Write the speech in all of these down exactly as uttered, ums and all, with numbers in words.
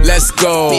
let's go.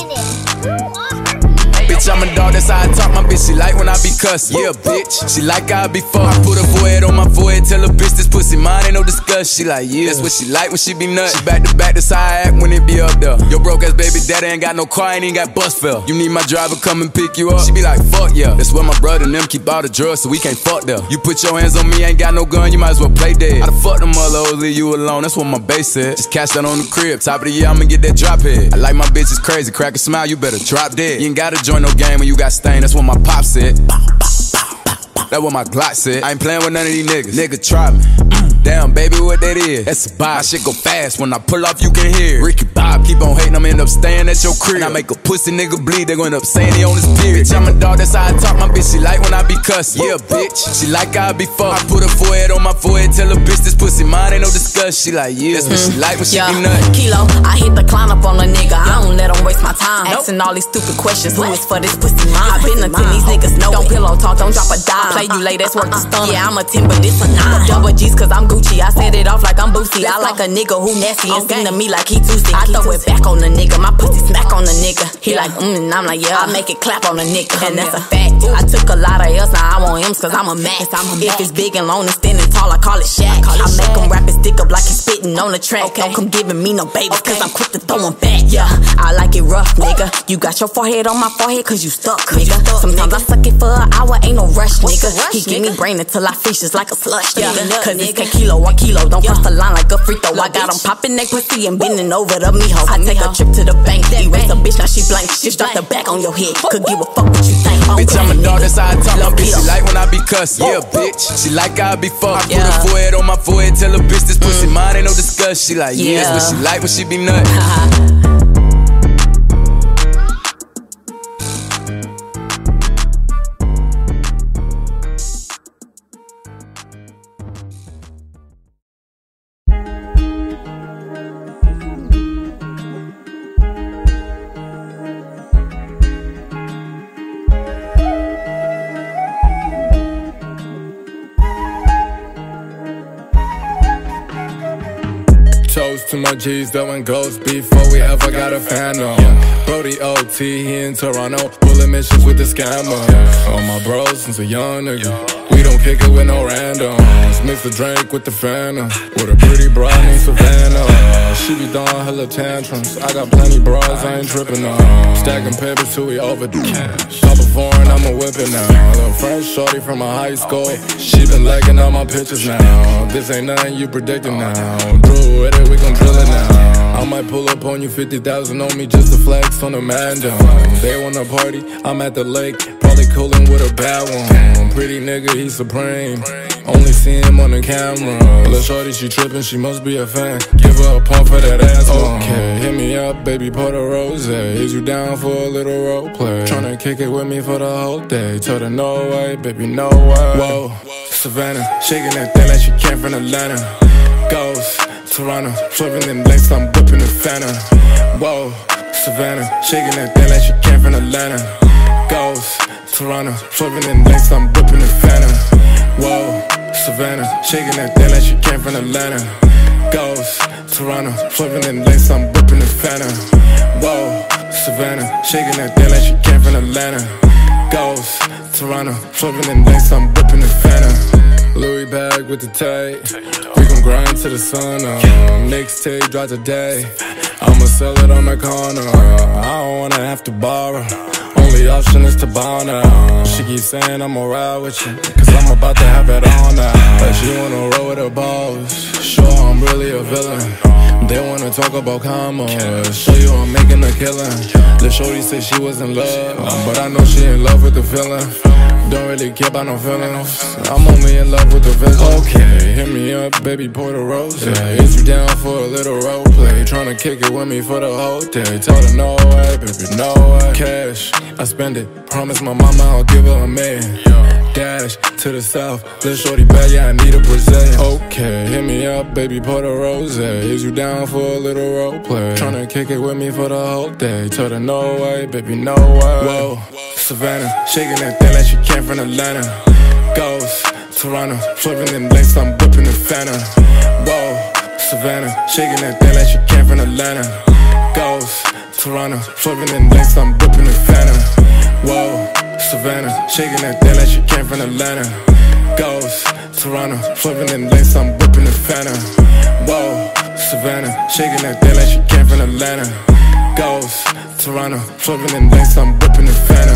Bitch, I'm a dog, that's how I talk. My bitch, she like when I be cussing. Yeah, bitch, she like how I be fucked. I put a forehead on my forehead, tell her bitch this pussy mine, ain't no discuss. She like, yeah, that's what she like when she be nuts. She back to back, that's how I act when it be up there. Your broke ass baby daddy ain't got no car, ain't even got bus fare. You need my driver come and pick you up. She be like, fuck yeah. That's where my brother and them keep all the drugs, so we can't fuck there. You put your hands on me, ain't got no gun, you might as well play dead. I done fuck them other hoes, leave you alone, that's what my bass said. Just cash that on the crib, top of the year, I'ma get that drop head. I like my bitches crazy, crack a smile, you better drop dead. You ain't gotta join no game when you got stain, that's what my pop said. That's what my Glock said. I ain't playing with none of these niggas. Nigga try me. Damn, baby, what that is? That's a vibe. My shit go fast. When I pull off, you can hear it. Ricky Bob, keep on hating, I'ma end up staying at your crib. And I make a pussy nigga bleed, they gon' end up saying he on his period. Bitch, I'm a dog, that's how I talk. My bitch, she like when I be cussing. Yeah, bitch, she like how I be fucked. I put her forehead on my forehead, tell her bitch this pussy mine, ain't no discuss. She like, yeah, that's what she like when she yeah. be nuttin'. Kilo, I hit the clown up on a nigga. I don't let him waste my time. Nope. Asking all these stupid questions. Who is for this pussy mine? I been until these niggas know. Don't pillow talk, don't drop a dime. Play you late, that's worth the stun. Yeah, I'm a ten, but this a nine. Double G's cause I'm Gucci. I set it off like I'm Boosie. I like a nigga who nasty and seem to me like he too sick. I throw it back on the nigga, my pussy smack on the nigga. He like mm, and I'm like yeah, I make it clap on the nigga, and that's a fact. I took a lot of L's, now I want M's cause I'm a max. If it's big and long and standing tall, I call it Shaq. I make him rap and stick up like he's spitting on the track. Don't come giving me no babies cause I'm quick to throw him back. Yeah, I like it rough, nigga. You got your forehead on my forehead cause you stuck, nigga. Sometimes I suck it for an hour, ain't no rush, nigga. He give me brain until I fish just like a slush, nigga. Cause it's ten kilo, one kilo. Don't cross the line like a free throw. I got him popping that pussy and bending over to me, ho. I take a trip to the bank, erase a bitch, now she blank. Just drop the back on your head, could give a fuck what you think. Bitch, I'm a dog, that's how I talk. My bitch, she like when I be cussing. Yeah, bitch, she like how I be fucked. I put her forehead on my forehead, tell her bitch this pussy mine, ain't no discuss. She like, yeah, that's what she like when she be nuttin'. Toast to my G's that went ghost before we ever got a fan on. Brody O T, he in Toronto, pulling missions with the scammer. All my bros since a young nigga, we don't kick it with no randoms. Mix the drink with the phantom, with a pretty broad named Savannah. She be throwing hella tantrums, I got plenty bras, I ain't tripping on. Stacking papers till we over the cash. Pop a foreign, I'ma whip it now. A little French shorty from my high school, she been liking all my pictures now. This ain't nothing you predicting now. Drew with it, we gon' drill it now. I might pull up on you, fifty thousand on me just to flex on the man down. They wanna party, I'm at the lake, probably coolin' with a bad one. Pretty nigga, he supreme, only see him on the camera. Lil' shorty, she trippin', she must be a fan. Give her a pump for that ass. Okay, hit me up, baby, pour the rose. Is you down for a little role play? Tryna kick it with me for the whole day. Tell her no way, baby, no way. Whoa, Savannah, shaking that thing like she came from Atlanta. Ghost, Toronto, swerving in lanes, I'm whipping the Fanta. Whoa, Savannah, shaking that thing like she came from Atlanta. Ghost, Toronto, swerving in lanes, I'm whipping the Fanta. Whoa, Savannah, shaking that thing like she came from Atlanta. Ghost, Toronto, swerving in lanes, I'm whipping the Fanta. Whoa, Savannah, shaking that thing like she came from Atlanta. Ghost, Toronto, swerving in lanes, I'm whipping the Fanta. Louis bag with the tape, we gon' grind to the sun up. Mixtape drop today, I'ma sell it on the corner. I don't wanna have to borrow, only option is to buy now. She keeps saying I'ma ride with you, cause I'm about to have it on now. But she wanna roll with her balls, sure I'm really a villain. They wanna talk about karma, show you I'm making a killing. The shorty said she was in love, but I know she in love with the feeling. Don't really care about no feelings, I'm only in love with the vision. Okay, hit me up, baby, pour the rose. Yeah, is you down for a little role play? Tryna kick it with me for the whole day. Tell her no way, baby, no way. Cash, I spend it, promise my mama I'll give her a million. Dash to the south, little shorty bad, yeah, I need a Brazilian. Okay, hit me up, baby, pour the rose. Is you down for a little role play? Tryna kick it with me for the whole day. Tell her no way, baby, no way. Whoa, Savannah, shaking that thing like she came from Atlanta. Ghost, Toronto, swerving in lanes, I'm whipping the Fanta. Whoa, Savannah, shaking that thing like she came from Atlanta. Ghost, Toronto, flipping in links, I'm whipping the Phantom. Whoa, Savannah, shaking that thing like she came from Atlanta. Ghost, Toronto, flipping in links, I'm whipping the Phantom. Whoa, Savannah, shaking that thing like she came from Atlanta. Ghost, Toronto, flipping in links, I'm whipping the Phantom.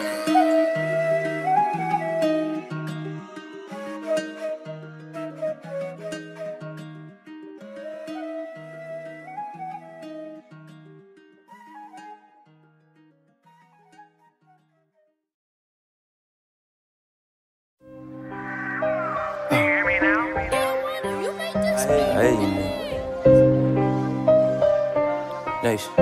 Hey, Nation.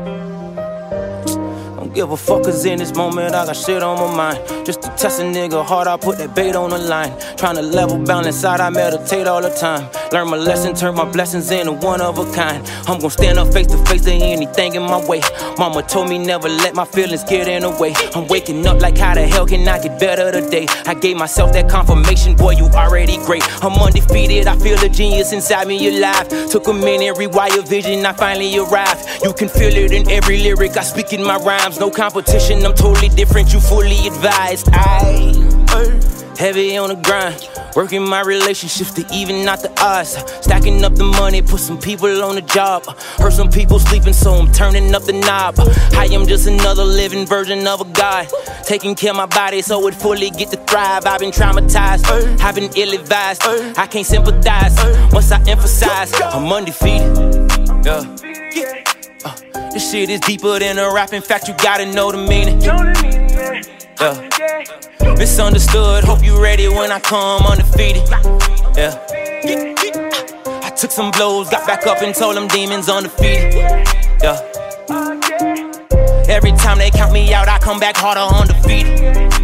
Don't give a fuck, cause in this moment I got shit on my mind. Just to test a nigga hard, I put that bait on the line. Tryna level balance out, I meditate all the time. Learn my lesson, turn my blessings into one of a kind. I'm gon' stand up face to face to anything in my way. Mama told me never let my feelings get in the way. I'm waking up like how the hell can I get better today? I gave myself that confirmation, boy you already great. I'm undefeated, I feel the genius inside me alive. Took a minute, rewire vision, I finally arrived. You can feel it in every lyric I speak in my rhymes. No competition, I'm totally different, you fully advised. I uh, heavy on the grind, working my relationships to even out the odds. Stacking up the money, put some people on the job. Heard some people sleeping, so I'm turning up the knob. I am just another living version of a god, taking care of my body so it fully get to thrive. I've been traumatized, I've been ill-advised. I can't sympathize once I emphasize I'm undefeated. Yeah. Uh, this shit is deeper than a rap. In fact, you gotta know the meaning. Yeah. Misunderstood, hope you ready when I come undefeated. Yeah. I took some blows, got back up and told them demons undefeated. Yeah. Every time they count me out, I come back harder undefeated.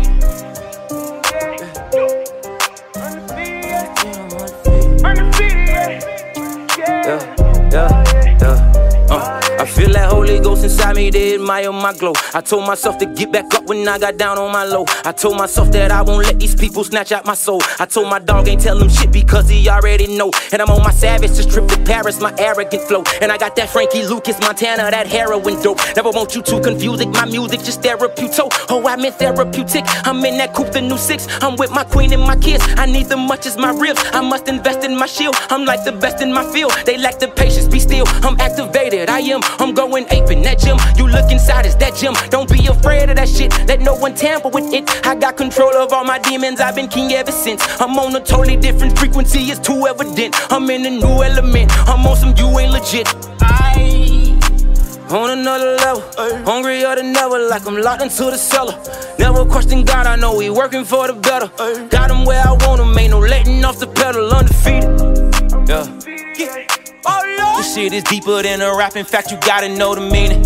Yeah, yeah, yeah. Uh. I feel that Holy Ghost inside me, they admire my glow. I told myself to get back up when I got down on my low. I told myself that I won't let these people snatch out my soul. I told my dog ain't tell him shit because he already know. And I'm on my savage, just trip to Paris, my arrogant flow. And I got that Frankie Lucas Montana, that heroin dope. Never want you to confuse it, my music just therapeutic. Oh, I meant therapeutic. I'm in that coupe, the new six. I'm with my queen and my kids. I need them much as my ribs. I must invest in my shield. I'm like the best in my field. They lack the patience, be still. I'm activated, I am. I'm going ape in that gym. You look inside, it's that gym. Don't be afraid of that shit. Let no one tamper with it. I got control of all my demons. I've been king ever since. I'm on a totally different frequency. It's too evident. I'm in a new element. I'm on some you ain't legit. I on another level, hungrier than ever, like I'm locked into the cellar. Never question God, I know he working for the better. Got him where I want him, ain't no letting off the pedal, undefeated. Yeah. Oh, Lord. This shit is deeper than a rap, in fact you gotta know the meaning.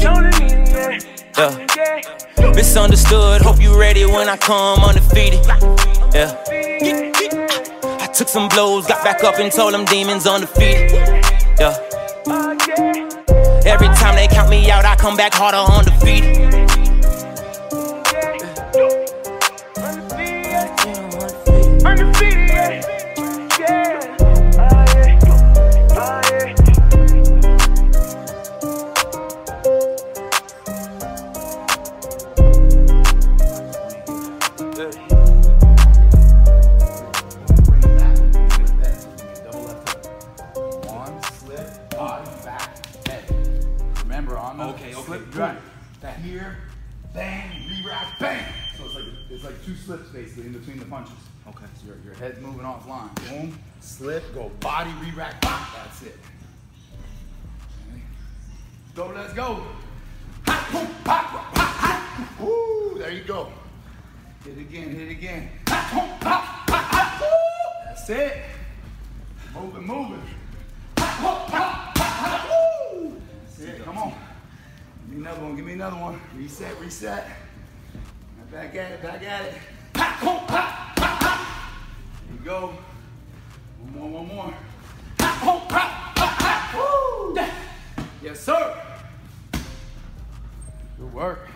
Yeah. Misunderstood, hope you ready when I come undefeated. Yeah. I took some blows, got back up and told them demons undefeated. Yeah. Every time they count me out, I come back harder undefeated. Undefeated, yeah. Okay, okay, slip, right. Here, bang, re-wrap, bang. So it's like it's like two slips basically in between the punches. Okay. So your, your head's moving offline. Boom, slip, go body, re-rack, bop. That's it. Okay. Go, let's go. Hot, boom, pop, pop, hot. Woo, there you go. Hit it again, hit it again. Hot, boom, pop, pop, hot. Woo. That's it. Moving, moving. Hot, boom, pop, pop, hot. Woo. That's it, come on. Give me another one, give me another one. Reset, reset. Back at it, back at it. Pop, pop, pop, pop, pop. There you go. One more, one more. Pop, pop, pop, pop, pop. Woo! Yes, sir. Good work.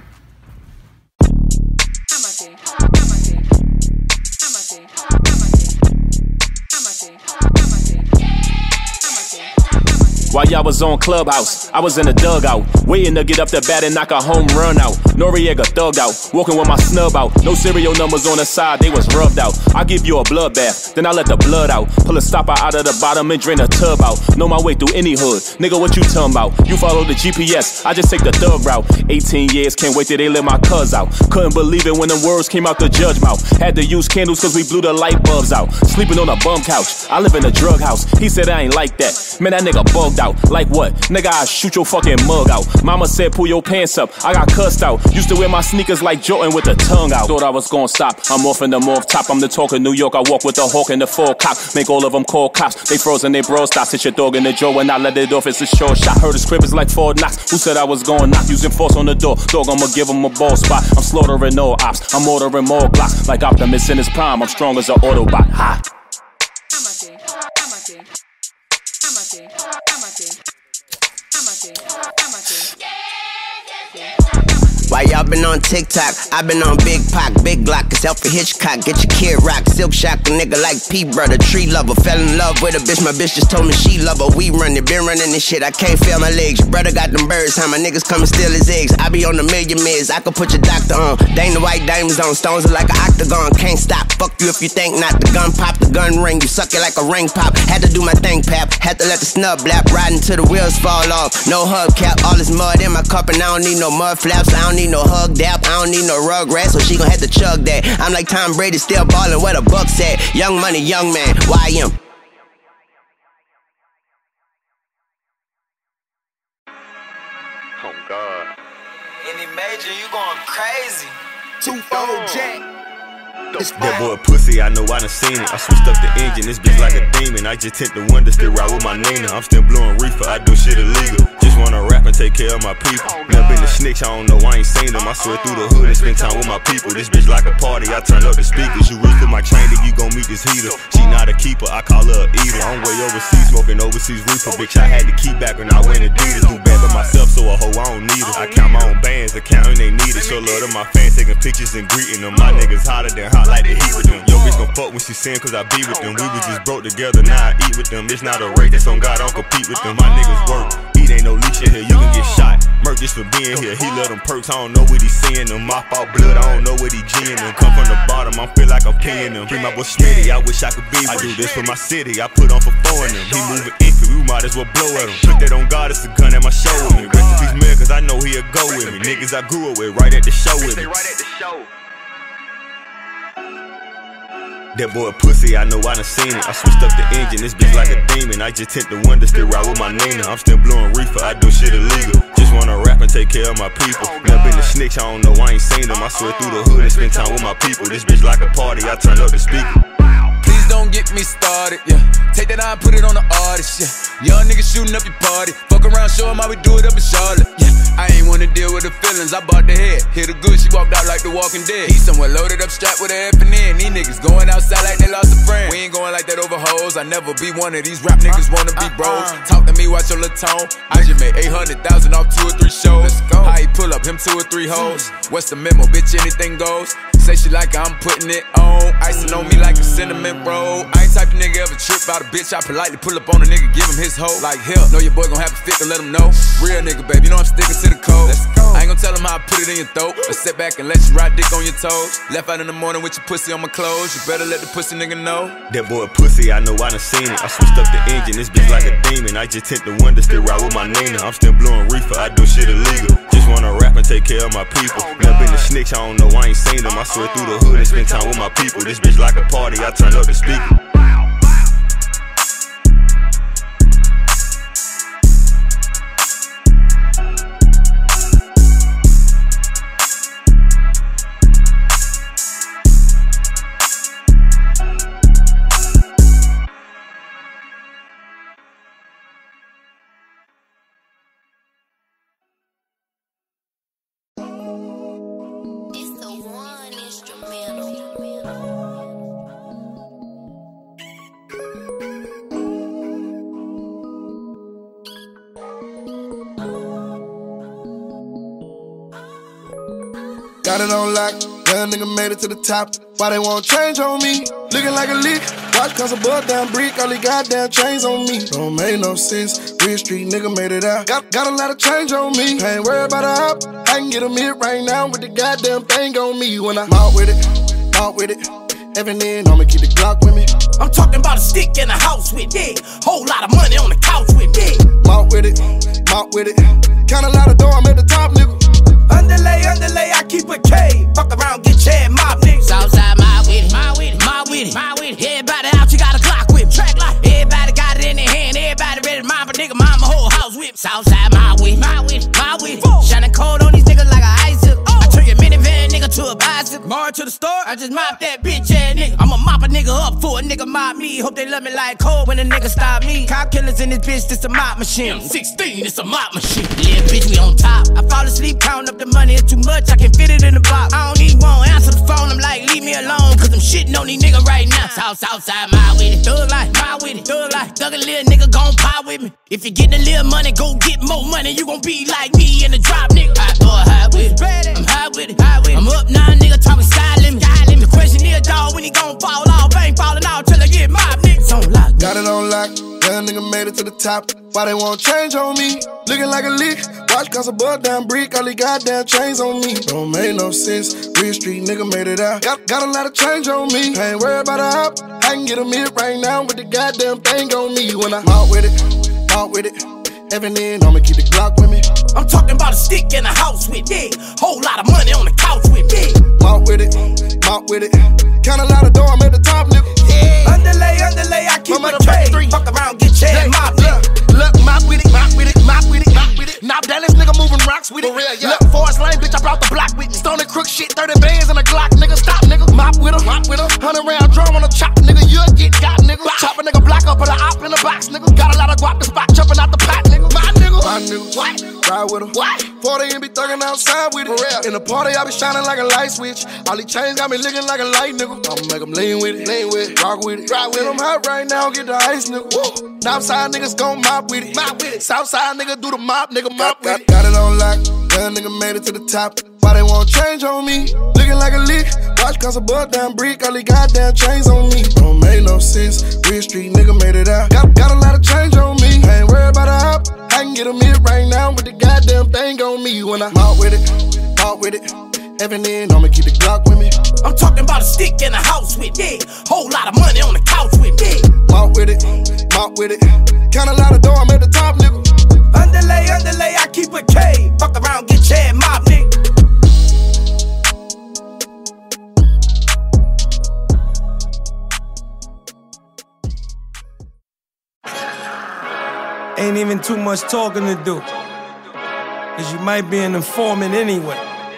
I'm a king. I'm a king. I'm a king. I'm a king. I'm a king. I'm a king. I'm a king. I'm a king. while y'all was on Clubhouse. I was in the dugout, waiting to get up the bat and knock a home run out. Noriega thug out, walking with my snub out. No serial numbers on the side, they was rubbed out. I give you a bloodbath, then I let the blood out. Pull a stopper out of the bottom and drain the tub out. Know my way through any hood, nigga, what you talking about? You follow the G P S, I just take the thug route. eighteen years, can't wait till they let my cuz out. Couldn't believe it when them words came out the judge mouth. Had to use candles cause we blew the light bulbs out. Sleeping on a bum couch, I live in a drug house. He said I ain't like that, man that nigga bugged out. Like what? Nigga, I shoot your fucking mug out. Mama said pull your pants up, I got cussed out. Used to wear my sneakers like Jordan with the tongue out. Thought I was gonna stop, I'm off in the morph top. I'm the talk of New York, I walk with the hawk and the full cop. Make all of them call cops, they frozen, they bro stop. Sit your dog in the jaw when I let it off, it's a short shot. Heard his crib is like Fort Knox. Who said I was going knock? Using force on the door, dog I'ma give him a ball spot. I'm slaughtering all ops, I'm ordering more blocks. Like Optimus in his prime, I'm strong as an Autobot. Ha! Why y'all been on TikTok? I been on Big Pac, Big Glock, it's Alfred Hitchcock. Get your kid rock, Silk Shock, a nigga like P brother, tree lover. Fell in love with a bitch, my bitch just told me she love her. We running, been running this shit, I can't feel my legs. Your brother got them birds, how my niggas come and steal his eggs. I be on a million mids, I could put your doctor on. Dang the white diamonds on, stones are like an octagon. Can't stop, fuck you if you think not. The gun pop, the gun ring, you suck it like a ring pop. Had to do my thing, pap, had to let the snub blap. Riding till the wheels fall off, no hubcap. All this mud in my cup and I don't need no mud flaps. I don't need no hug dap, I don't need no rugrat, so she gon' have to chug that. I'm like Tom Brady, still ballin' where the Bucks at. Young money, young man, Y M. Oh God. Any major, you going crazy. Two-fold jack. That boy pussy, I know I done seen it. I switched up the engine, this bitch like a demon. I just tint the window, still ride with my Nina. I'm still blowing reefer, I do shit illegal. Just wanna rap and take care of my people. Never been a snitch, I don't know, I ain't seen them. I swear through the hood and spend time with my people. This bitch like a party, I turn up the speakers. You reach for my chain, then you gon' meet this heater. She not a keeper, I call her a eater. I'm way overseas, smoking overseas reefer. Bitch, I had to keep back when I went Adidas. Do bad by myself, so a hoe, I don't need her. I count my own bands, accounting they need it. Show love to my fans, taking pictures and greeting them. My niggas hotter than hot like the heat with them. Yo, bitch gon' fuck when she sin cause I be with them. We was just broke together, now I eat with them. It's not a race, that's on God, I don't compete with them. My niggas work, eat ain't no leash in here, you can get shot. Murk just for being here, he love them perks, I don't know what he seeing them. Mop out blood, I don't know what he G'ing them. Come from the bottom, I feel like I'm paying them. Free my boy Smitty, I wish I could be with I do this for my city, I put on for four in them. He moving iffy, we might as well blow at him. Put that on God, it's a gun at my show with me. Rest in peace, man, cause I know he'll go with me. Niggas I grew up with, right at the show with me. That boy pussy, I know I done seen it. I switched up the engine, this bitch like a demon. I just tint the window, still ride with my Nina. I'm still blowing reefer, I do shit illegal. Just wanna rap and take care of my people. Never been a snitch, I don't know, I ain't seen them. I swear through the hood and spend time with my people. This bitch like a party, I turn up the speaker. Please don't get me started, yeah. Take that eye and put it on the artist, yeah. Young niggas shooting up your party. Fuck around, show 'em how we do it up in Charlotte, yeah. I ain't wanna deal with the feelings, I bought the head. Hit the good, she walked out like the Walking Dead. He somewhere loaded up, strapped with a F and N. These niggas going outside like they lost a friend. We ain't going like that over hoes. I never be one of these rap niggas wanna be bros. Talk to me, watch your little tone. I just made eight hundred thousand off two or three shows. How he pull up, him two or three hoes. What's the memo, bitch, anything goes. Say she like I'm putting it on. Icing on me like a cinnamon roll. I ain't type of nigga ever trip out a bitch. I politely pull up on a nigga, give him his hoe. Like hell, know your boy gon' have a fit to let him know. Real nigga, baby, you know I'm sticking to the code. Let's go. I ain't gon' tell him how I put it in your throat. But sit back and let you ride dick on your toes. Left out in the morning with your pussy on my clothes. You better let the pussy nigga know. That boy pussy, I know I done seen it. I switched up the engine, this bitch like a demon. I just tint the window, still ride with my Nina. I'm still blowing reefer, I do shit illegal. Just wanna rap and take care of my people. Never been a snitch, I don't know, I ain't seen them. I swear through the hood and spend time with my people. This bitch like a party, I turn up the speaker. Got it on lock, young nigga made it to the top. Why they won't change on me? Looking like a leak, Watch cause a bud down brick, all the goddamn chains on me. Don't make no sense. Real street nigga made it out. Got, got a lot of change on me. I ain't worried about a hop. I can get a mid right now with the goddamn thing on me. When I mount with it, mount with it. Every then I'ma keep the Glock with me. I'm talking about a stick in the house with me. Whole lot of money on the couch with me. Mount with it, mount with it. Count a lot of dough, I'm at the top, nigga. Underlay, underlay, I keep a K. Fuck around, get your head mob, nigga. Southside, my with it, my with it, my with it, my with it. Everybody out, you got a Glock whip, track light. Everybody got it in their hand, everybody ready to mine for nigga, mine my whole house whip. Southside, my with it, my with it, my with it. Shining cold on these niggas like a icicle. I turn your minivan nigga to a bicycle. March to the store, I just mop that bitch ass nigga. I'ma mop a nigga up for a nigga mop me. Hope they love me like cold when a nigga stop me. Cop killers in this bitch, this a mop machine. M sixteen, it's a mop machine. Yeah, bitch, we on top. I fall asleep, counting up the money, it's too much, I can fit it in the box. I don't even want to answer the phone, I'm like, leave me alone, cause I'm shitting on these niggas right now. South, Southside, my with it, thug life, my with it, thug life. Thug a little nigga gon' pie with me. If you getting a little money, go get more money, you gon' be like me in the drop, nigga. Hot boy, high with it, I'm high with it, high with it. I'm up now, nigga, talking sky limit. The question is, dog, when he gon' fall off, ain't falling out till I get mob, nigga. It's on lock. Got it on lock, young nigga made it to the top. Why they won't change on me? Looking like a lick. Watch cause a bud down brick, all the goddamn chains on me. Don't make no sense. Real street nigga made it out. Got, got a lot of change on me. I ain't worried about a hop. I can get a mid right now with the goddamn thing on me. When I mount with it, mount with it. Every then I'ma keep the Glock with me. I'm talking about a stick in the house with me. Whole lot of money on the couch with me. Mount with it, mount with it. Count a lot of dough, I'm at the top, nigga. Yeah. Underlay, underlay, I keep a K. Fuck around, get your head mob, nigga. Look, mop with it, mop with it, mop with it, mop with it. Now Dallas nigga moving rocks with it. Real, yeah. Look, Forest Lane, bitch, I brought the block with me. Stone and crook shit, thirty bands and a Glock, nigga. Stop, nigga. Mop with her, mop with her. Hundred round drum on a chop, nigga. You'll get got, nigga. Chop a nigga block up, put a op in the box, nigga. Got a lot of guap the spot, jumping out the pot, nigga. My nigga, my nigga. What? Ride with her. What? forty and be thugging outside with it. For real. In the party, I be shining like a light switch. All these chains got me looking like a light, nigga. I'ma make them lean with it, lean with it, rock with it. Ride with it. I'm hot right now, get the ice, nigga. Woo. Northside niggas gon' mop with it, mop with it. Southside nigga do the mop, nigga mop got, with got, it. Got it on lock, young nigga made it to the top. Why they won't change on me? Looking like a lick. Watch cause a bud down brick, all the goddamn chains on me. Don't make no sense. Real street nigga made it out. Got, got a lot of change on me. I ain't worried about a hop. I can get a mid right now with the goddamn thing on me. When I mount with it, mount with it. Every then I'ma keep the Glock with me. I'm talking about a stick in the house with me. Whole lot of money on the couch with me. Mount with it, mount with it. Count a lot of dough, I'm at the top, nigga. Underlay, underlay, I keep a K. Fuck around, get your head mob, nigga. Ain't even too much talking to do, cause you might be an informant anyway.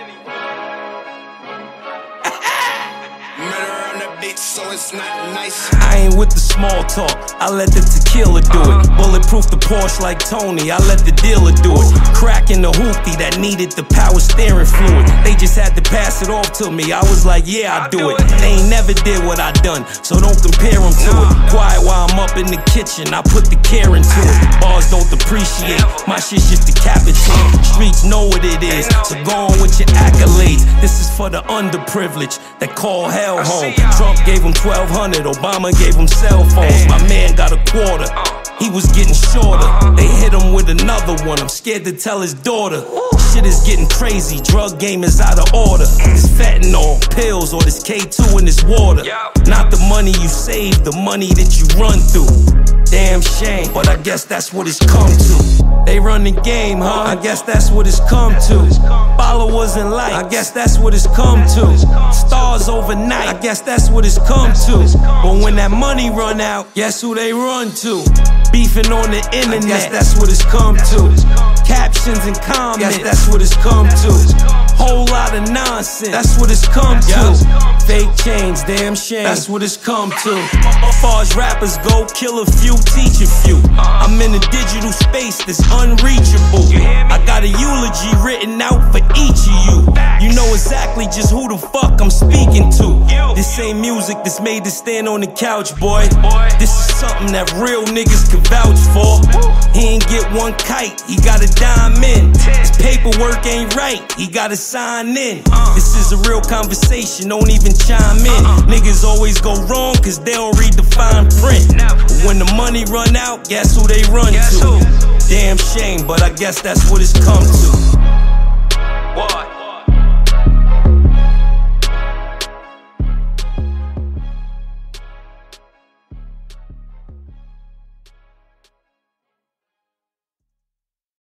So it's not nice. I ain't with the small talk, I let the tequila do it. Bulletproof the Porsche like Tony, I let the dealer do it. Cracking the hoopty that needed the power steering fluid. They just had to pass it off to me, I was like, yeah, I do it. They ain't never did what I done, so don't compare them to it. Quiet while I'm up in the kitchen, I put the care into it. Bars don't appreciate, my shit just decapitate. Streets know what it is, so go on with your accolades. This is for the underprivileged that call hell home. Trump gave him twelve hundred, Obama gave him cell phones. My man got a quarter, he was getting shorter. They hit him with another one, I'm scared to tell his daughter. Shit is getting crazy, drug game is out of order. This fentanyl, pills, or this K two in this water. Not the money you save, the money that you run through. Damn shame, but I guess that's what it's come to. They run the game, huh? I guess that's what it's come to. Followers and likes, I guess that's what it's come to. Stars overnight, I guess that's what it's come to. But when that money run out, guess who they run to? Beefing on the internet, I guess that's what it's come to. Captions and comments, guess that's what it's come to. Whole lot of nonsense, that's what it's come to. Fake chains, damn shame, that's what it's come to. As far as rappers go, kill a few, teach a few. I'm in a digital space that's unreachable. I got a eulogy written out for each of you. You know know exactly just who the fuck I'm speaking to. This ain't music that's made to stand on the couch, boy. This is something that real niggas can vouch for. He ain't get one kite, he got a dime in. His paperwork ain't right, he gotta sign in. This is a real conversation, don't even chime in. Niggas always go wrong cause they don't read the fine print. But when the money run out, guess who they run to? Damn shame, but I guess that's what it's come to. What?